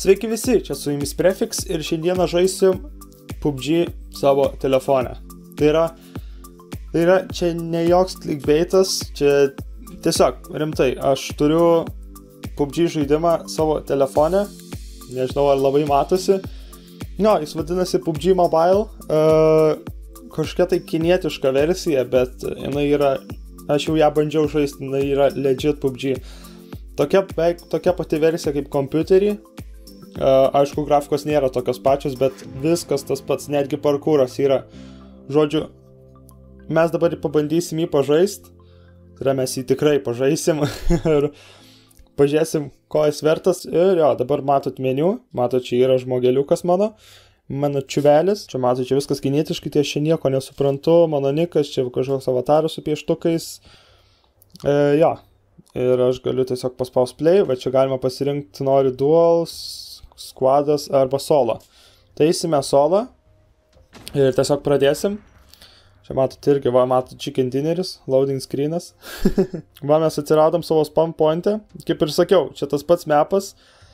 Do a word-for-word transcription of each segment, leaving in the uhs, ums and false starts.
Sveiki visi, čia su jumis Prefix ir šiandieną žaisiu P U B G savo telefone. Tai yra, tai yra čia ne joks clickbaitas, čia tiesiog rimtai, aš turiu P U B G žaidimą savo telefone, nežinau ar labai matosi. No, jis vadinasi P U B G Mobile, uh, kažkokia tai kinietiška versija, bet jinai yra, aš jau ją bandžiau žaisti, jinai yra legit P U B G. Tokia, beveik, tokia pati versija kaip kompiuterį. Uh, aišku, grafikos nėra tokios pačios, bet viskas tas pats, netgi parkūras yra. Žodžiu, mes dabar pabandysim jį pažaist, tai yra mes jį tikrai pažaisim ir pažiūrėsim, ko jis vertas. Ir jo, dabar matot meniu, matot, čia yra žmogeliukas mano, mano čiuvelis, čia matot, čia viskas kinietiškai, tai aš čia nieko nesuprantu, mano nikas, čia kažkoks avataras su pieštukais. E, jo, ir aš galiu tiesiog paspaus play, va čia galima pasirinkti, noriu duals, squadas arba solo. Tai eisime solo ir tiesiog pradėsim. Čia matot irgi, va matot chicken dinneris, loading screenas. Va mes atsiradom savo spam point'e. Kaip ir sakiau, čia tas pats mapas.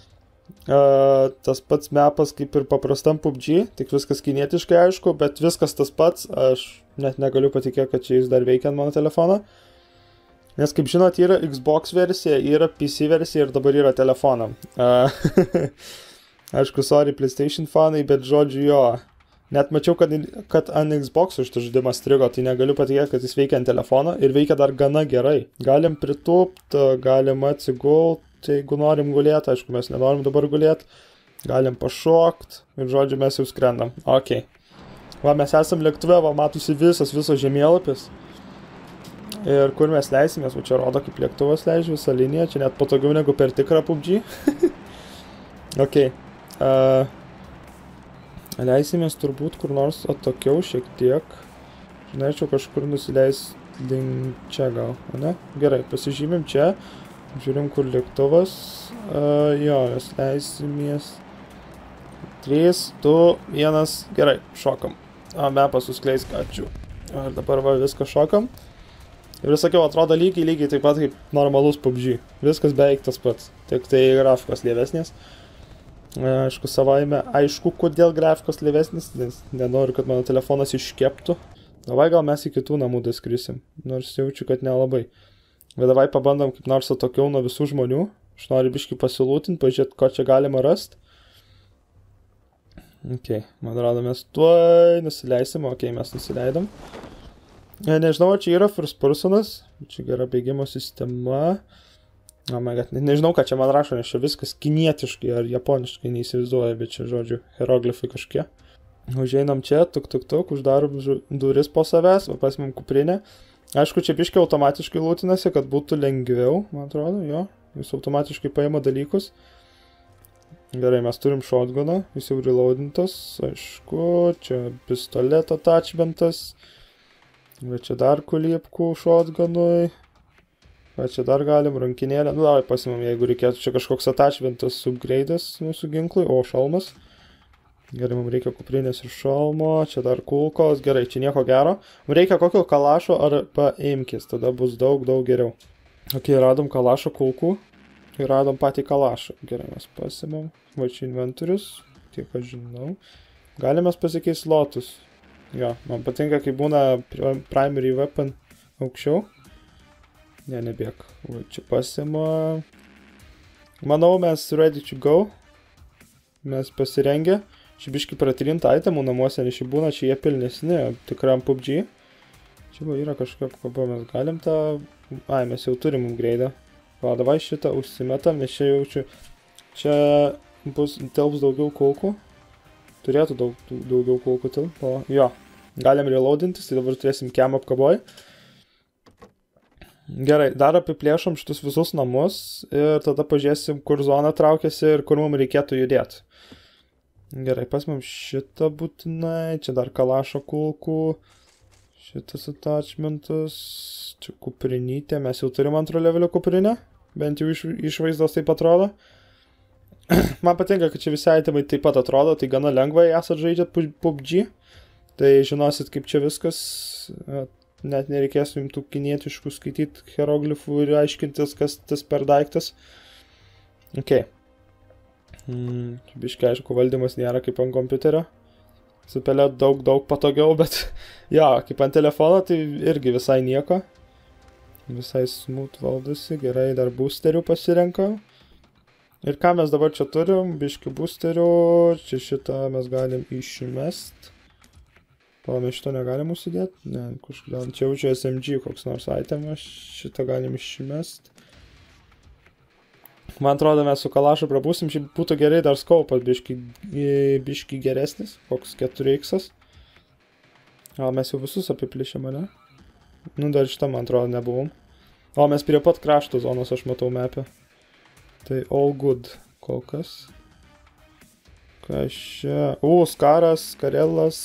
Uh, tas pats mapas kaip ir paprastam P U B G, tik viskas kinietiškai aišku, bet viskas tas pats. Aš net negaliu patikėti, kad čia jis dar veikia ant mano telefono. Nes kaip žinot, yra Xbox versija, yra P C versija ir dabar yra telefonam. Uh, Aišku, sorry, PlayStation fanai, bet žodžiu jo. Net mačiau, kad, kad ant Xbox šitas žaidimas strigo, tai negaliu patikėti, kad jis veikia ant telefono ir veikia dar gana gerai. Galim pritūpt, galim atsigult, jeigu norim gulėti, aišku, mes nenorim dabar gulėti. Galim pašokt ir žodžiu mes jau skrendam. Ok. Va, mes esam lėktuve, va, matosi visas, visas žemėlapis. Ir kur mes leisimės, va čia rodo, kaip lėktuvas leidžia visą liniją, čia net patogiau negu per tikrą P U B G. Ok. Uh, leisimės turbūt kur nors atokiau šiek tiek. Žinaičiau kažkur nusileis link čia gal, ne? Gerai, pasižymim čia. Žiūrim, kur lėktuvas. Uh, jo, mes leisimės. trys, du, vienas. Gerai, šokam. A, mapas suskleis, ačiū. Ir dabar va viską šokam. Ir sakiau, atrodo lygiai, lygiai taip pat kaip normalus P U B G. Viskas beveik tas pats. Tik tai grafikos lievesnės. Aišku, savaime, aišku, kodėl grafikos lievesnis, nes nenoriu, kad mano telefonas iškeptų. Davai gal mes į kitų namų daskrisim, nors jaučiu, kad nelabai. Bet davai pabandom kaip nors atokiau nuo visų žmonių. Aš noriu biškį pasilūtinti, pažiūrėti, ko čia galima rasti. Ok, man atrodo, mes tuoj nusileisim, ok, mes nusileidom. Nežinau, čia yra first personas, čia gera bėgimo sistema. Oh my god, nežinau, ką čia man rašo, nes čia viskas kinietiškai ar japoniškai neįsivaizduoja, bet čia, žodžiu, hieroglifai kažkie. Užeinam čia, tuk, tuk, tuk, uždarom duris po savęs, o pasimam kuprinę. Aišku, čia biškai automatiškai lūtinasi, kad būtų lengviau, man atrodo, jo. Jis automatiškai paima dalykus. Gerai, mes turim shotguną, jis jau reloadintas, aišku, čia pistoleto attachmentas. Va čia dar kuliepkų shotgunui. Va čia dar galim, rankinėlę, nu davai pasimam, jeigu reikėtų, čia kažkoks attachmentas upgrade'as mūsų ginklui, o šalmas. Gerai, mums reikia kuprinės ir šalmo, čia dar kulkos, gerai, čia nieko gero. Mums reikia kokio kalašo ar paimkis, tada bus daug, daug geriau. Ok, radom kalašo kulkų ir radom patį kalašą. Gerai, mes pasimam, va čia inventorius, tiek aš žinau. Galime pasikeisti slotus. Jo, man patinka, kai būna primary weapon aukščiau. Ne, nebėg. Va, čia pasima. Manau, mes ready to go. Mes pasirengę. Čia biškai pratrinta itemų namuose, nes čia būna, čia jie pilnesni, tikram P U B G. Čia va, yra kažkokia apkaba, mes galim tą... Ai, mes jau turim upgrade'ą. Va, davai šitą užsimetam, nes čia jaučiu... Čia bus telps daugiau kulkų. Turėtų daug, daugiau kulkų tilp. O, jo, galim reloadintis, tai dabar turėsim kem apkaboj. Gerai, dar apiplėšom šitus visus namus ir tada pažiūrėsim, kur zona traukiasi ir kur mums reikėtų judėti. Gerai, pasimam šitą būtinai, čia dar kalašo kulkų, šitas attachmentas, čia kuprinytė, mes jau turim antro levelio kuprinę, bent jau iš, išvaizdos taip atrodo. Man patinka, kad čia visi itemai taip pat atrodo, tai gana lengvai esat žaidžiat P U B G, tai žinosit, kaip čia viskas... Net nereikės jums tų kinietiškų skaityti hieroglifų ir aiškintis, kas tas per daiktas. Ok. Mm, biškai, aišku, valdymas nėra kaip ant kompiuterio. Su pele daug, daug patogiau, bet jo, kaip ant telefono, tai irgi visai nieko. Visai smooth valdosi, gerai, dar boosterių pasirenkam. Ir ką mes dabar čia turim, biški boosterių, čia šitą mes galim išmest. Palame, šito negalim užsidėti, ne, kažkodėl, čia jaučia S M G koks nors itemas, šitą galim išmest. Man atrodo, mes su kalašu prabūsim, šiaip būtų gerai dar skaupas, biški, biški geresnis, koks keturi iksas. O mes jau visus apiplišėm, ne? Nu, dar šitą, man atrodo, nebuvom. O mes prie pat krašto zonos, aš matau mapę. Tai all good, kol kas. Kas čia? U, Skaras, Karelas.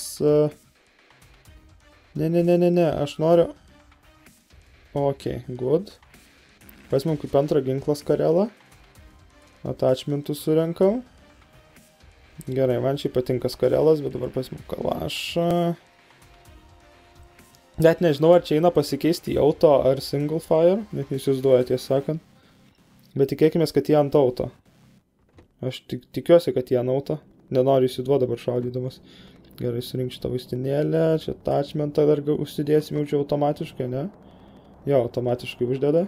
Ne, ne, ne, ne, ne, aš noriu. Ok, good. Pasimam kaip antrą ginklas Karelą. Attachmentus surenkam. Gerai, man šiaip patinka Skarelas, bet dabar pasimam kalašą. Net nežinau, ar čia eina pasikeisti į auto ar single fire, net neįsivaizduoju, tiesą sakant. Bet tikėkime, kad jie ant auto. Aš tik, tikiuosi, kad jie ant auto. Nenoriu įsiduoti dabar šaudydamas. Gerai, surink šitą vaistinėlę, čia attachmentą dar užsidėsim jau čia automatiškai, ne? Jo, automatiškai uždeda.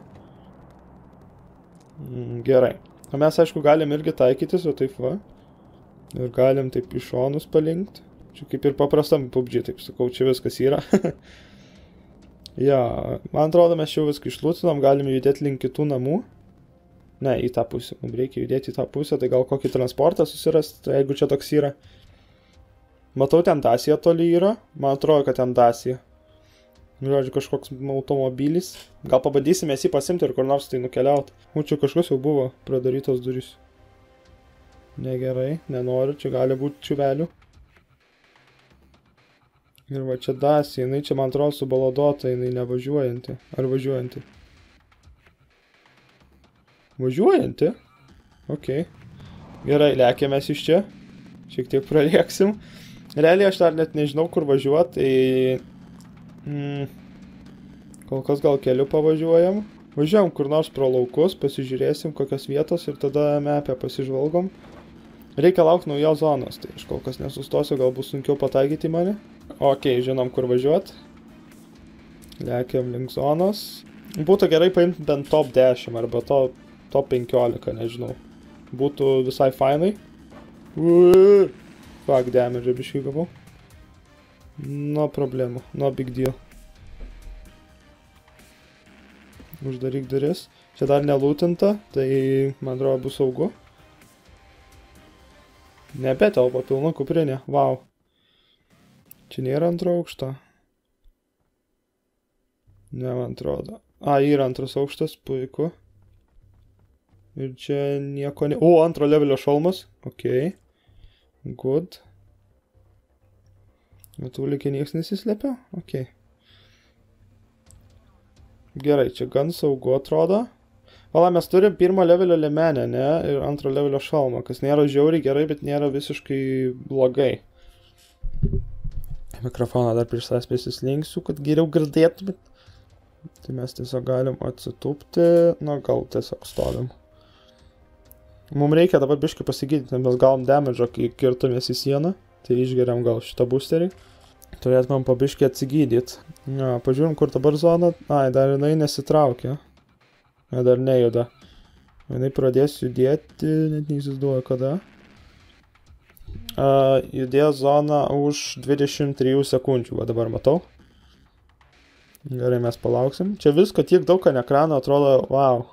Mm, gerai. O mes, aišku, galim irgi taikytis, o taip va. Ir galim taip iš šonus palinkt. Čia kaip ir paprastam P U B G, taip sakau, čia viskas yra. Ja, man atrodo, mes čia viską išlūtinom, galim judėti link kitų namų. Ne, į tą pusę. Mums reikia judėti į tą pusę, tai gal kokį transportą susirasti, jeigu čia toks yra. Matau, ten Dacia toli yra. Man atrodo, kad ten Dacia. Žodžiu, kažkoks automobilis. Gal pabandysime jį pasimti ir kur nors tai nukeliauti. O čia kažkas jau buvo pradarytos durys. Negerai, nenoriu, čia gali būti čiuvelių. Ir va čia Dacia, jinai čia man atrodo subaladota, jinai nevažiuojanti. Ar važiuojanti? Važiuojanti? Ok. Gerai, lėkėmės iš čia. Šiek tiek pralėksim. Realiai aš dar net nežinau, kur važiuoti, tai... Mm. Kol kas gal keliu pavažiuojam. Važiuojam kur nors pro laukus, pasižiūrėsim kokios vietos ir tada mapę pasižvalgom. Reikia laukti naujos zonos, tai aš kol kas nesustosiu, gal bus sunkiau pataikyti mane. Ok, žinom kur važiuoti. Lėkiam link zonos. Būtų gerai paimti bent top dešimt arba top, top penkiolika, nežinau. Būtų visai fainai. Uuuu. Fuck, damage biškai gavau. No problemų, no big deal. Uždaryk duris. Čia dar nelūtinta, tai man atrodo bus saugu. Nebetelpa pilna kuprinė, wow. Čia nėra antro aukšto. Ne, man atrodo. A, yra antras aukštas, puiku. Ir čia nieko ne... O, antro levelio šalmas, ok. Good. Matau, lygiai nieks nesislepia? Ok. Gerai, čia gan saugu atrodo. Vala, mes turim pirmo levelio liemenę, ne? Ir antro levelio šalmą, kas nėra žiauriai gerai, bet nėra visiškai blogai. Mikrofoną dar prieš savęs prisislinksiu, kad geriau girdėtumėt. Tai mes tiesiog galim atsitūpti. Na, gal tiesiog stovim. Mums reikia dabar biškai pasigydyti, nes mes gavom damage, kai kirtumės į sieną. Tai išgeriam gal šitą boosterį. Turėtumėm pabiškai atsigydyti. Ja, pažiūrim, kur dabar zona. Ai, dar jinai nesitraukia. Ja, dar nejuda. Jinai pradės judėti, net neįsivaizduoju kada. Uh, judėjo zona už dvidešimt trijų sekundžių, va dabar matau. Gerai, mes palauksim. Čia visko tiek daug ant ekrano, atrodo, wow.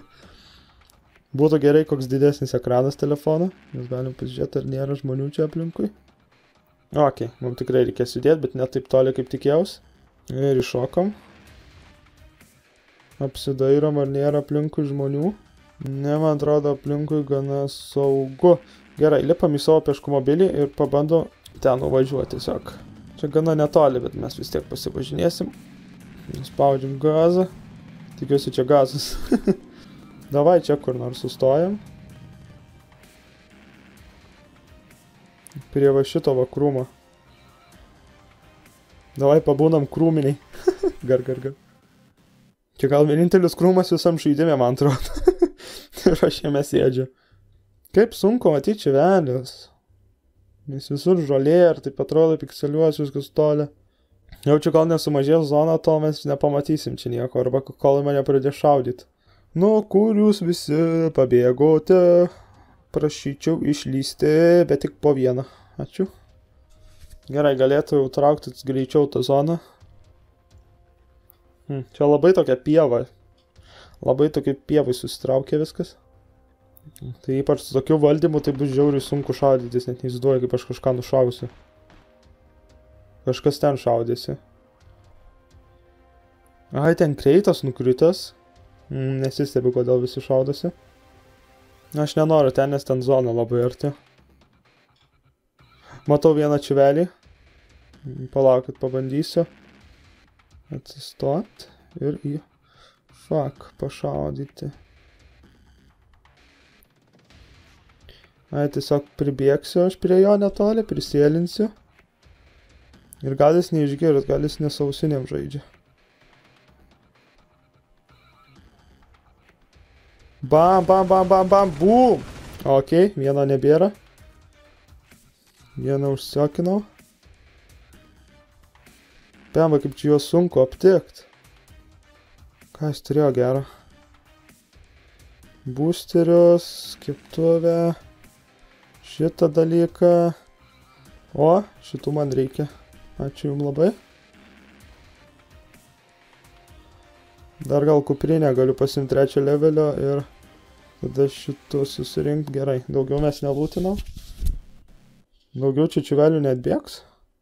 Būtų gerai koks didesnis ekranas telefono. Mes galim pasižiūrėti, ar nėra žmonių čia aplinkui. Ok, mums tikrai reikės judėti, bet ne taip toli kaip tikėjausi. Ir iššokam. Apsidairom, ar nėra aplinkui žmonių. Ne, man atrodo, aplinkui gana saugu. Gerai, lipam į savo pieškumobilį ir pabandom ten nuvažiuoti tiesiog. Čia gana netoli, bet mes vis tiek pasivažinėsim. Spaudžiam gazą. Tikiuosi čia gazas. Davai čia kur nors sustojam. Prie va šito va krūmo. Davai pabūnam krūminiai. Gar, gar, gar. Čia gal vienintelis krūmas visam žaidime, man atrodo. Ir aš jame sėdžiu. Kaip sunku matyti čiuvelis. Nes visur žolė ir taip atrodo pikseliuos viskas toli. Jaučiu, gal nesumažės zona, to mes nepamatysim čia nieko, arba kol mane pradės šaudyti. Nu, kur jūs visi pabėgote? Prašyčiau išlysti, bet tik po vieną. Ačiū. Gerai, galėtų jau traukti greičiau tą zoną. Hmm, čia labai tokia pieva. Labai tokia pievai susitraukė viskas. Tai ypač su tokiu valdymu tai bus žiauriai sunku šaudytis, net neįsivaizduoju, kaip aš kažką nušausiu. Kažkas ten šaudėsi. Ai, ten kreitas nukritęs. Mm, nesistebiu, kodėl visi šaudosi. Aš nenoriu ten, nes ten zona labai arti. Matau vieną čiuvelį. Palaukit, pabandysiu. Atsistot ir į... Fuck, pašaudyti. Ai, tiesiog pribėgsiu aš prie jo netoli, prisėlinsiu. Ir gal jis neišgirs, gal jis nesausiniam žaidžia. Bam, bam, bam, bam, bam, bum! Ok, vieno nebėra. Vieną užsiokinau. Pemba, kaip čia juos sunku aptikt. Ką jis turėjo gero? Boosterius, keptuvę. Šitą dalyką. O, šitų man reikia. Ačiū jums labai. Dar gal kuprinę galiu pasimti trečią levelio ir tada šitų susirinkti. Gerai, daugiau mes nelūtinam. Daugiau čia čiuvelių neatbėgs.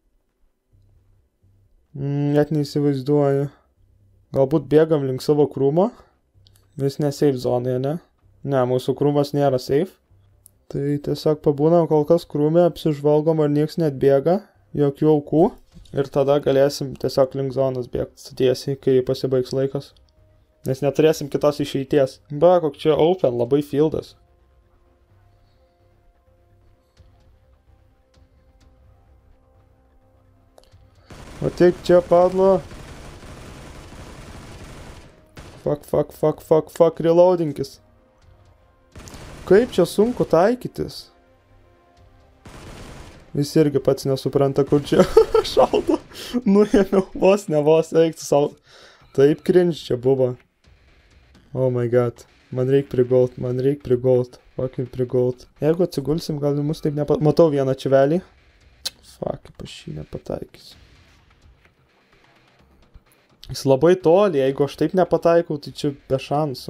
Net neįsivaizduoju. Galbūt bėgam link savo krūmo. Vis ne safe zonoje, ne? Ne, mūsų krūmas nėra safe. Tai tiesiog pabūnam kol kas krūme, apsižvalgom ar nieks neatbėga. Jokių aukų. Ir tada galėsim tiesiog link zonos bėgti tiesiai, kai pasibaigs laikas. Nes neturėsim kitos išeities. Ba, kok čia open, labai fieldas. O tik čia padlo. Fuck, fuck, fuck, fuck, fuck, reloadinkis. Kaip čia sunku taikytis? Jis irgi pats nesupranta, kur čia šaudo. Nuėmiau, vos ne vos, eikti savo. Taip cringe čia buvo. Oh my god. Man reik prigult, man reik prigult. Fucking prigult. Jeigu atsigulsim, gal mus taip nepat... Matau vieną čiuvelį. Fuck, aš jį nepataikysiu. Jis labai toli, jeigu aš taip nepataikau, tai čia be šansų.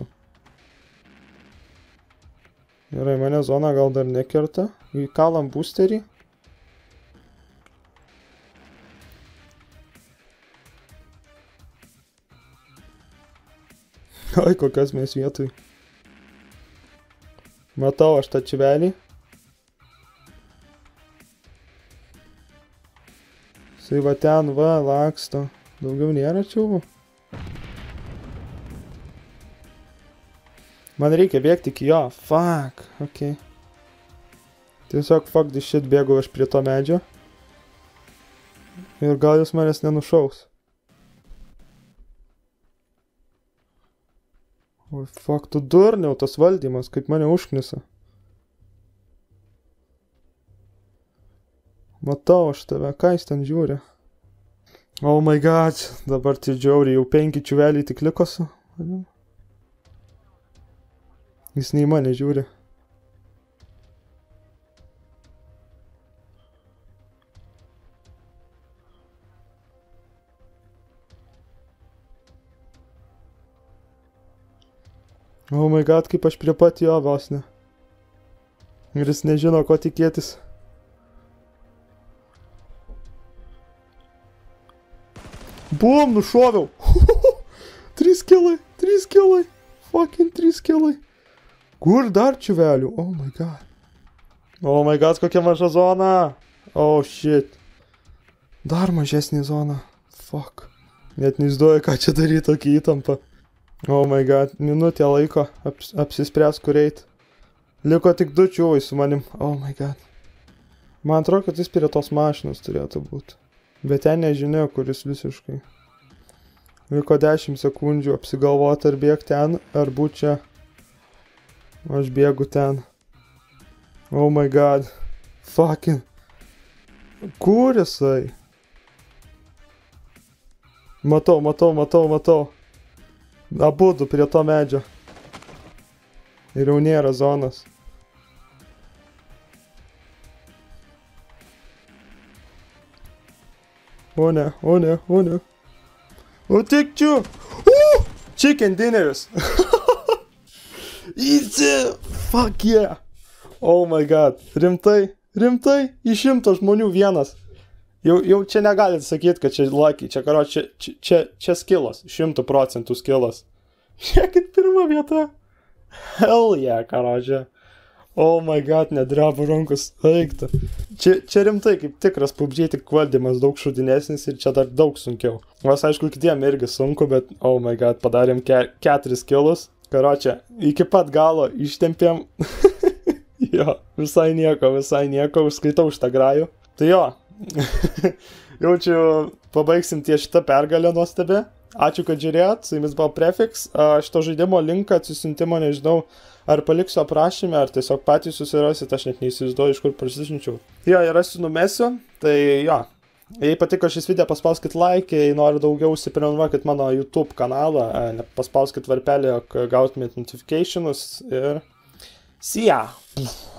Gerai, mane zona gal dar nekerta. Įkalam boosterį. Ai, kokias mes vietoj. Matau aš tą čiuvelį. Jisai va ten, va, laksto. Daugiau nėra čiuvų. Man reikia bėgti iki jo. Fuck, ok. Tiesiog fuck this shit, bėgu aš prie to medžio. Ir gal jis manęs nenušaus. Oi, fuck, tu durniau tas valdymas, kaip mane užknisa. Matau aš tave, ką jis ten žiūri? Oh my god, dabar tai džiauriai, jau penki čiuveliai tik liko su. Jis nei mane žiūri. Oh my god, kaip aš prie pat jo vos ne. Ir jis nežino, ko tikėtis. Bum, nušoviau. Trys kilai, trys kilai. Fucking trys kilai. Kur dar čiuvelių? Oh my god. Oh my god, kokia maža zona. Oh shit. Dar mažesnė zona. Fuck. Net neįsivaizduoju, ką čia daryti, tokį įtampą. Oh my god, minutė laiko aps, apsispręs kur eit. Liko tik du čiuvai su manim. Oh my god. Man atrodo, kad jis prie tos mašinos turėtų būti. Bet ten nežinau, kuris visiškai. Liko dešimt sekundžių apsigalvoti ar bėgti ten, ar būt čia. Aš bėgu ten. Oh my god. Fucking. Kur jisai? Matau, matau, matau, matau. Abudu prie to medžio. Ir jau nėra zonos. O ne, o ne, o ne. O tik čia. Uh! Chicken dinners. Easy. Fuck yeah. Oh my god. Rimtai, rimtai. Iš šimto žmonių vienas. Jau, jau čia negalit sakyti, kad čia lucky. Čia, karo, čia, čia, čia, čia skillas. Šimtų procentų skillas. Žiūrėkit, pirma vieta. Hell yeah, karo, čia. Oh my god, nedreba rankos. Eikta. Čia, čia rimtai, kaip tikras P U B G, tik valdymas daug šudinesnis ir čia dar daug sunkiau. Vas, aišku, kitiem irgi sunku, bet oh my god, padarėm ke keturis kilus. Karočią, iki pat galo ištempėm. Jo, visai nieko, visai nieko, užskaitau šitą grajų. Tai jo, jaučiu, pabaigsim ties šitą pergalę nuostabę. Ačiū, kad žiūrėjot, su jumis buvo Prefix. Šito žaidimo linką atsisiuntimo nežinau, ar paliksiu aprašymę, ar tiesiog patys susirasit, aš net neįsivaizduoju, iš kur prasižinčiau. Jo, ir rasiu numesiu, tai jo. Jei patiko šis video, paspauskit like, jei nori daugiau, užsiprenumeruokit mano YouTube kanalą, paspauskit varpelį, jog gautumėt notificationus ir see ya!